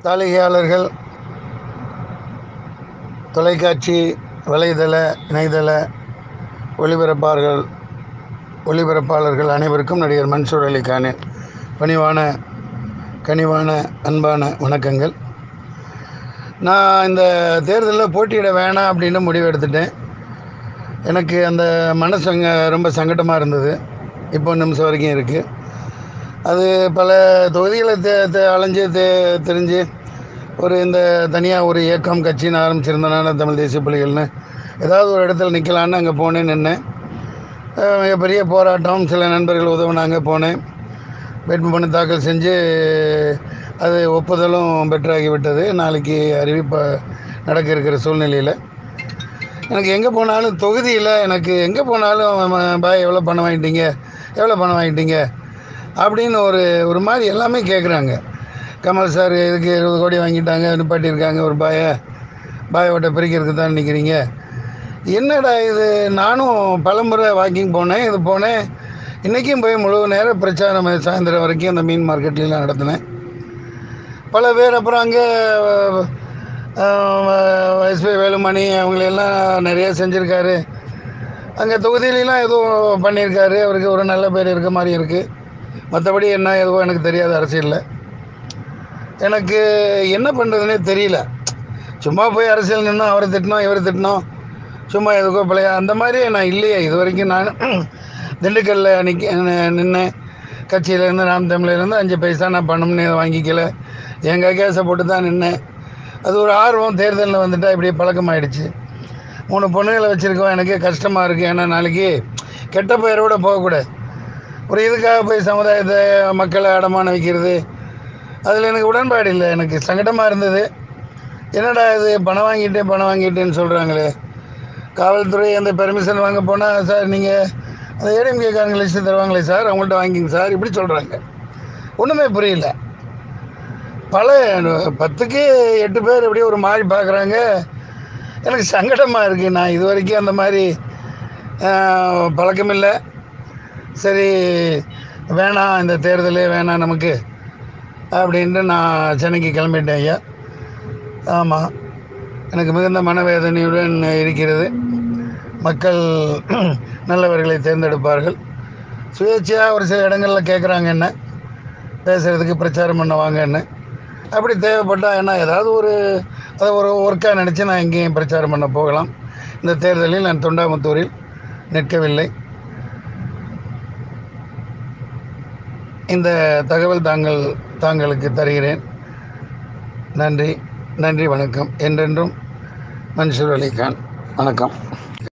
தாளிகையாளர்கள், தொலைக்காட்சி, வலைதள, இணையதள ஒளிபரப்பாளர்கள் அனைவருக்கும் நடிகர் மன்சூர் அலி கானின் பணிவான, கனிவான, அன்பான வணக்கங்கள். நான் இந்த தேர்தலில் போட்டியிட வேணாம் அப்படின்னு முடிவு எடுத்துட்டேன். எனக்கு அந்த மனசு ரொம்ப சங்கடமாக இருந்தது. இப்போ நிமிஷம் வரைக்கும் இருக்குது. அது பல தொகுதிகளை அலைஞ்சு தெரிஞ்சு இந்த தனியாக ஒரு இயக்கம் கட்சின்னு ஆரம்பிச்சிருந்தனால தமிழ் தேசிய புலிகள்னு ஏதாவது ஒரு இடத்துல நிற்கலான்னு அங்கே போனேன். நின்னேன். மிகப்பெரிய போராட்டம், சில நண்பர்கள் உதவுனாங்க. போனேன், வேட்புமனு தாக்கல் செஞ்சு அது ஒப்புதலும் பெற்றாகிவிட்டது. நாளைக்கு அறிவிப்பு நடக்க இருக்கிற சூழ்நிலையில் எனக்கு எங்கே போனாலும் தொகுதியில் எனக்கு எங்கே போனாலும் பாய் எவ்வளோ பணம் வாங்கிட்டீங்க அப்படின்னு ஒரு மாதிரி எல்லாமே கேட்குறாங்க. கமல் சார் இதுக்கு 20 கோடி வாங்கிட்டாங்க, நிப்பாட்டியிருக்காங்க. ஒரு பாயோட்டை பிரிக்கிறதுக்கு தான் நிற்கிறீங்க. என்னடா இது? நானும் பலமுறை வாக்கிங் போனேன். இன்றைக்கும் போய் முழு நேரம் பிரச்சாரம் சாயந்தரம் வரைக்கும் அந்த மீன் மார்க்கெட்லாம் நடத்தினேன். பல பேர் அப்புறம் அங்கே எஸ்பி வேலுமணி அவங்களெல்லாம் நிறைய செஞ்சுருக்காரு. அங்கே தொகுதியிலாம் ஏதோ பண்ணியிருக்காரு. அவருக்கு ஒரு நல்ல பேர் இருக்க மாதிரி இருக்குது. மற்றபடி என்ன எதுவோ எனக்கு தெரியாத அரசியலில் எனக்கு என்ன பண்ணுறதுனே தெரியல. சும்மா போய் அரசியல் நின்னோம், அவரை திட்டினோம், இவரை திட்டினோம், சும்மா எதுக்கோ பிள்ளையா அந்த மாதிரி நான் இல்லையே. இது வரைக்கும் நான் திண்டுக்கல்லில் நின்னேன். கட்சியிலேருந்து, நாம் தமிழிலேருந்து 5 பைசா நான் பணம்னு வாங்கிக்கல. எங்கள் கேஸை போட்டு தான் நின்னேன். அது ஒரு ஆர்வம். தேர்தலில் வந்துட்டால் இப்படி பழக்கமாகிடுச்சு. 3 பொண்ணுகளை வச்சுருக்கோம். எனக்கே கஷ்டமாக இருக்குது. ஏன்னா நாளைக்கு கெட்ட பெயரோடு போகக்கூடாது. ஒரு இதுக்காக போய் சமுதாயத்தை, மக்களை அடமான வைக்கிறது, அதில் எனக்கு உடன்பாடு இல்லை. எனக்கு சங்கடமாக இருந்தது. என்னடா இது, பணம் வாங்கிட்டேன்னு சொல்கிறாங்களே. காவல்துறை அந்த பெர்மிஷன் வாங்க போனால், சார் நீங்கள் அந்த ஏடிஎம்கேக்காரங்க லிஸ்ட்டு தருவாங்களே சார், அவங்கள்ட்ட வாங்கிங்க சார், இப்படி சொல்கிறாங்க. ஒன்றுமே புரியல. பல 10க்கு 8 பேர் எப்படியே ஒரு மாதிரி பார்க்குறாங்க. எனக்கு சங்கடமாக இருக்குது. நான் இது வரைக்கும் அந்த மாதிரி பழக்கமில்லை. சரி, வேணாம், இந்த தேர்தலே வேணாம் நமக்கு அப்படின்ட்டு நான் சென்னைக்கு கிளம்பிட்டேன். ஐயா, ஆமாம், எனக்கு மிகுந்த மனவேதனையுடன் இருக்கிறது. மக்கள் நல்லவர்களை தேர்ந்தெடுப்பார்கள். சுயேட்சையாக ஒரு சில இடங்களில் கேட்குறாங்க என்ன பேசுகிறதுக்கு, பிரச்சாரம் பண்ண வாங்கன்னு. அப்படி தேவைப்பட்டால் என்ன ஏதாவது அதை ஒரு ஒர்க்காக நினச்சி நான் எங்கேயும் பிரச்சாரம் பண்ண போகலாம். இந்த தேர்தலில் நான் தொண்டாமுத்தூரில் நிற்கவில்லை. இந்த தகவல் தாங்களுக்கு தருகிறேன். நன்றி, வணக்கம். என்றென்றும் மன்சூர் அலி கான். வணக்கம்.